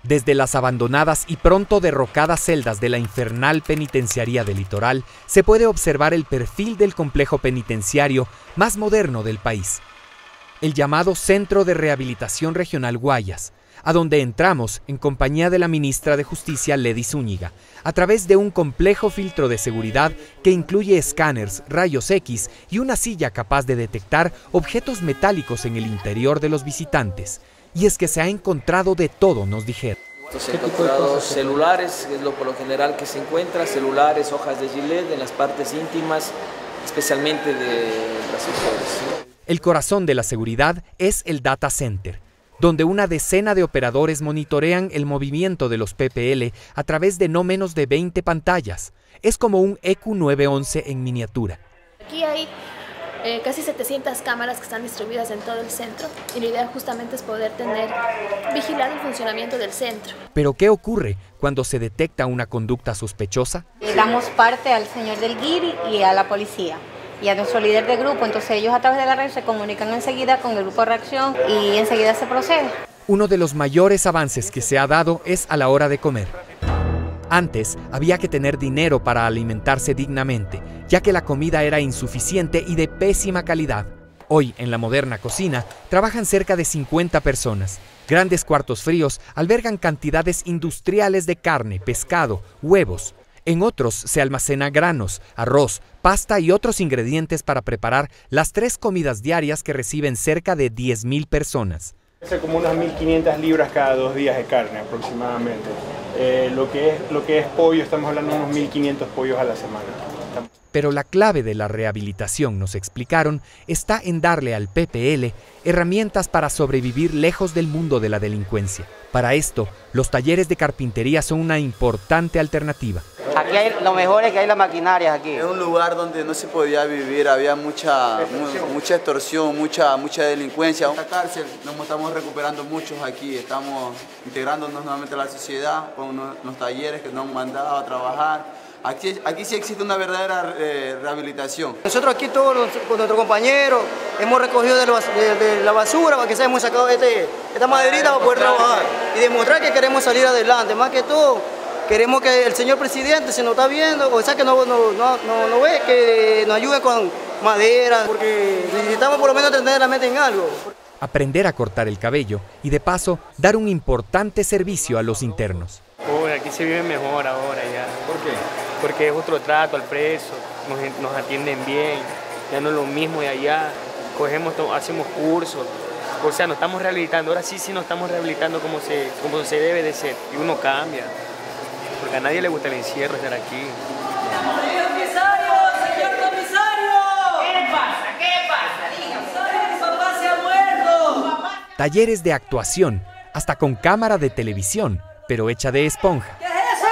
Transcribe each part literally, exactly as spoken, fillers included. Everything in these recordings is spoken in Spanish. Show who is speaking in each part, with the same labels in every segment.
Speaker 1: Desde las abandonadas y pronto derrocadas celdas de la infernal penitenciaría del Litoral, se puede observar el perfil del complejo penitenciario más moderno del país, el llamado Centro de Rehabilitación Regional Guayas, a donde entramos en compañía de la ministra de Justicia, Ledy Zúñiga, a través de un complejo filtro de seguridad que incluye escáneres, rayos X y una silla capaz de detectar objetos metálicos en el interior de los visitantes. Y es que se ha encontrado de todo, nos dijeron.
Speaker 2: Se han encontrado celulares, es lo por lo general que se encuentra, celulares, hojas de gilet en las partes íntimas, especialmente de las mujeres.
Speaker 1: El corazón de la seguridad es el Data Center, donde una decena de operadores monitorean el movimiento de los P P L a través de no menos de veinte pantallas. Es como un E Q nueve once en miniatura.
Speaker 3: Aquí hay eh, casi setecientas cámaras que están distribuidas en todo el centro y la idea justamente es poder tener vigilado el funcionamiento del centro.
Speaker 1: ¿Pero qué ocurre cuando se detecta una conducta sospechosa?
Speaker 4: Le damos parte al señor del G I R I y a la policía y a nuestro líder de grupo, entonces ellos a través de la red se comunican enseguida con el grupo de reacción y enseguida se procede.
Speaker 1: Uno de los mayores avances que se ha dado es a la hora de comer. Antes había que tener dinero para alimentarse dignamente, ya que la comida era insuficiente y de pésima calidad. Hoy, en la moderna cocina, trabajan cerca de cincuenta personas. Grandes cuartos fríos albergan cantidades industriales de carne, pescado, huevos. En otros se almacena granos, arroz, pasta y otros ingredientes para preparar las tres comidas diarias que reciben cerca de diez mil personas.
Speaker 5: Hace como unas mil quinientas libras cada dos días de carne aproximadamente. Eh, lo, que es, lo que es pollo, estamos hablando de unos mil quinientos pollos a la semana.
Speaker 1: Pero la clave de la rehabilitación, nos explicaron, está en darle al P P L herramientas para sobrevivir lejos del mundo de la delincuencia. Para esto, los talleres de carpintería son una importante alternativa.
Speaker 6: Aquí hay, lo mejor es que hay las maquinarias aquí.
Speaker 7: Es un lugar donde no se podía vivir, había mucha, mucha extorsión, mucha, mucha delincuencia. En la cárcel nos estamos recuperando muchos aquí, estamos integrándonos nuevamente a la sociedad con los talleres que nos han mandado a trabajar. Aquí, aquí sí existe una verdadera eh, rehabilitación.
Speaker 6: Nosotros aquí todos los, con nuestros compañeros hemos recogido de, los, de, de la basura para que se hemos sacado este, esta maderita para poder trabajar y demostrar que queremos salir adelante. Más que todo, queremos que el señor presidente, si nos está viendo, o sea que no, no, no, no, no ve, que nos ayude con madera, porque necesitamos por lo menos tener la mente en algo.
Speaker 1: Aprender a cortar el cabello y de paso dar un importante servicio a los internos.
Speaker 8: Uy, aquí se vive mejor ahora ya.
Speaker 5: ¿Por qué?
Speaker 8: Porque es otro trato al preso, nos, nos atienden bien, ya no es lo mismo de allá, cogemos, hacemos cursos, o sea, nos estamos rehabilitando, ahora sí sí nos estamos rehabilitando como se, como se debe de ser, y uno cambia, porque a nadie le gusta el encierro estar aquí.
Speaker 9: ¡Señor comisario! ¡Señor comisario! ¿Qué pasa? ¿Qué pasa? Dígame. ¡Mi papá se ha muerto!
Speaker 1: Talleres de actuación, hasta con cámara de televisión, pero hecha de esponja.
Speaker 9: ¿Qué es eso?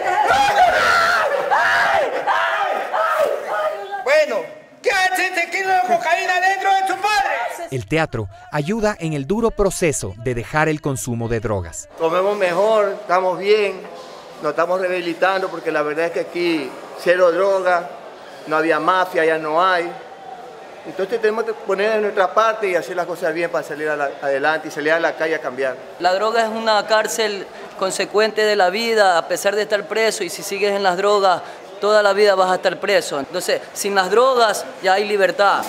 Speaker 10: Bueno, ¿qué hace este kilo de cocaína dentro de tu padre?
Speaker 1: El teatro ayuda en el duro proceso de dejar el consumo de drogas.
Speaker 11: Comemos mejor, estamos bien, nos estamos rehabilitando porque la verdad es que aquí cero droga, no había mafia, ya no hay. Entonces tenemos que poner de nuestra parte y hacer las cosas bien para salir a la, adelante y salir a la calle a cambiar.
Speaker 2: La droga es una cárcel consecuente de la vida, a pesar de estar preso, y si sigues en las drogas, toda la vida vas a estar preso. Entonces, sin las drogas ya hay libertad.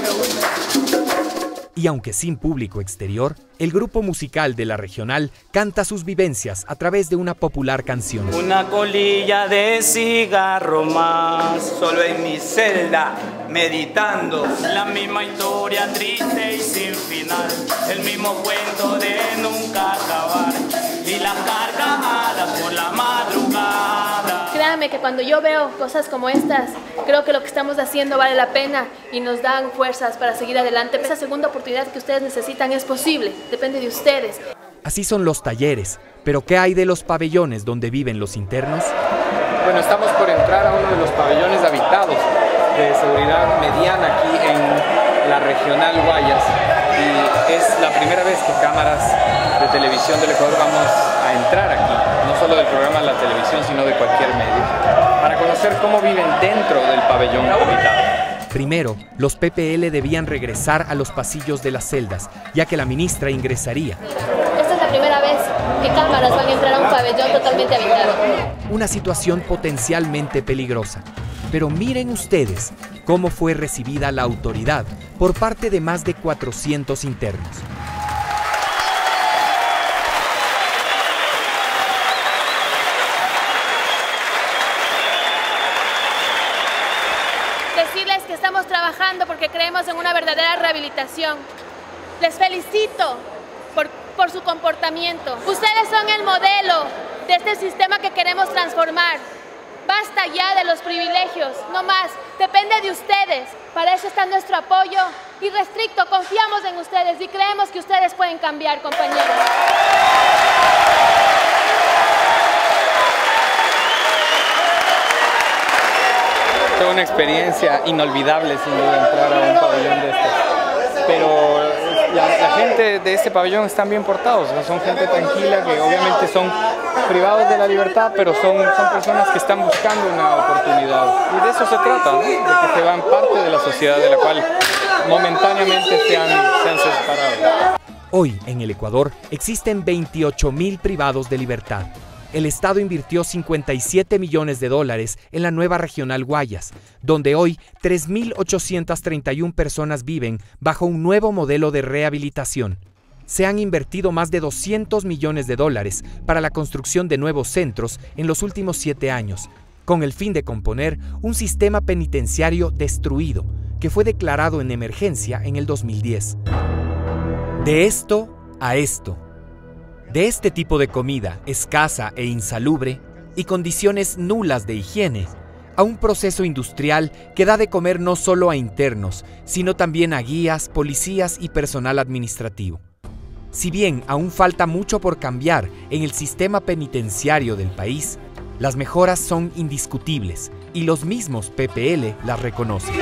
Speaker 1: Y aunque sin público exterior, el grupo musical de la regional canta sus vivencias a través de una popular canción.
Speaker 12: Una colilla de cigarro más, solo en mi celda, meditando. La misma historia triste y sin final, el mismo cuento de nunca acabar, y las carcajadas por la madrugada.
Speaker 3: Créanme que cuando yo veo cosas como estas, creo que lo que estamos haciendo vale la pena y nos dan fuerzas para seguir adelante. Esa segunda oportunidad que ustedes necesitan es posible, depende de ustedes.
Speaker 1: Así son los talleres, pero ¿qué hay de los pabellones donde viven los internos?
Speaker 13: Bueno, estamos por entrar a uno de los pabellones habitados de seguridad mediana aquí en la regional Guayas, y es la primera vez que cámaras de televisión del Ecuador vamos a entrar aquí, no solo del programa de la televisión, sino de cualquier medio, para conocer cómo viven dentro del pabellón habitado.
Speaker 1: Primero, los P P L debían regresar a los pasillos de las celdas, ya que la ministra ingresaría.
Speaker 3: Esta es la primera vez ¿Qué cámaras van a entrar a un pabellón totalmente habitado?
Speaker 1: Una situación potencialmente peligrosa. Pero miren ustedes cómo fue recibida la autoridad por parte de más de cuatrocientos internos.
Speaker 3: Decirles que estamos trabajando porque creemos en una verdadera rehabilitación. Les felicito por, por su comportamiento. Ustedes son el modelo de este sistema que queremos transformar. Basta ya de los privilegios, no más. Depende de ustedes. Para eso está nuestro apoyo irrestricto. Confiamos en ustedes y creemos que ustedes pueden cambiar, compañeros.
Speaker 13: Fue una experiencia inolvidable, sin duda, entrar a un pabellón de estos. Pero la, la gente de este pabellón están bien portados, o sea, son gente tranquila que obviamente son privados de la libertad, pero son, son personas que están buscando una oportunidad. Y de eso se trata, ¿no? De que se van parte de la sociedad de la cual momentáneamente se han, se han separado.
Speaker 1: Hoy, en el Ecuador, existen veintiocho mil privados de libertad. El Estado invirtió cincuenta y siete millones de dólares en la nueva regional Guayas, donde hoy tres mil ochocientas treinta y una personas viven bajo un nuevo modelo de rehabilitación. Se han invertido más de doscientos millones de dólares para la construcción de nuevos centros en los últimos siete años, con el fin de componer un sistema penitenciario destruido, que fue declarado en emergencia en el dos mil diez. De esto a esto. De este tipo de comida escasa e insalubre y condiciones nulas de higiene, a un proceso industrial que da de comer no solo a internos, sino también a guías, policías y personal administrativo. Si bien aún falta mucho por cambiar en el sistema penitenciario del país, las mejoras son indiscutibles y los mismos P P L las reconocen.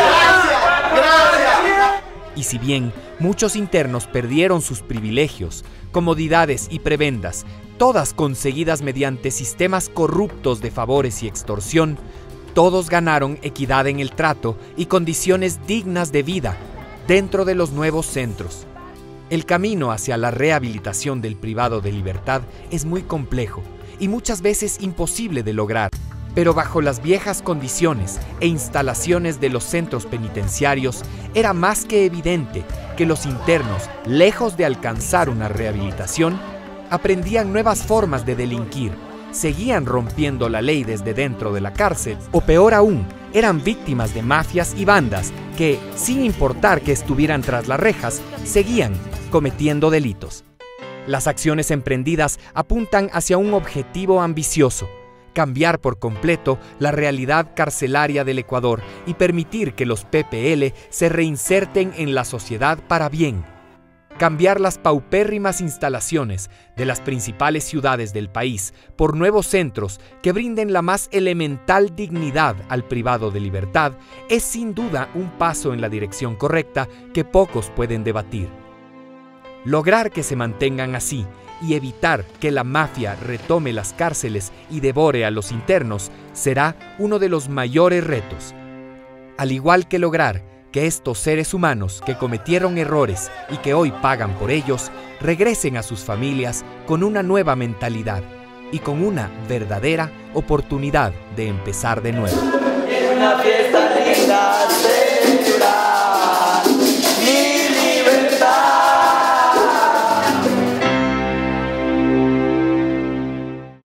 Speaker 1: Y si bien muchos internos perdieron sus privilegios, comodidades y prebendas, todas conseguidas mediante sistemas corruptos de favores y extorsión, todos ganaron equidad en el trato y condiciones dignas de vida dentro de los nuevos centros. El camino hacia la rehabilitación del privado de libertad es muy complejo y muchas veces imposible de lograr. Pero bajo las viejas condiciones e instalaciones de los centros penitenciarios, era más que evidente que los internos, lejos de alcanzar una rehabilitación, aprendían nuevas formas de delinquir, seguían rompiendo la ley desde dentro de la cárcel, o peor aún, eran víctimas de mafias y bandas que, sin importar que estuvieran tras las rejas, seguían cometiendo delitos. Las acciones emprendidas apuntan hacia un objetivo ambicioso: cambiar por completo la realidad carcelaria del Ecuador y permitir que los P P L se reinserten en la sociedad para bien. Cambiar las paupérrimas instalaciones de las principales ciudades del país por nuevos centros que brinden la más elemental dignidad al privado de libertad es sin duda un paso en la dirección correcta que pocos pueden debatir. Lograr que se mantengan así y evitar que la mafia retome las cárceles y devore a los internos será uno de los mayores retos. Al igual que lograr que estos seres humanos que cometieron errores y que hoy pagan por ellos, regresen a sus familias con una nueva mentalidad y con una verdadera oportunidad de empezar de nuevo.
Speaker 9: Una fiesta linda.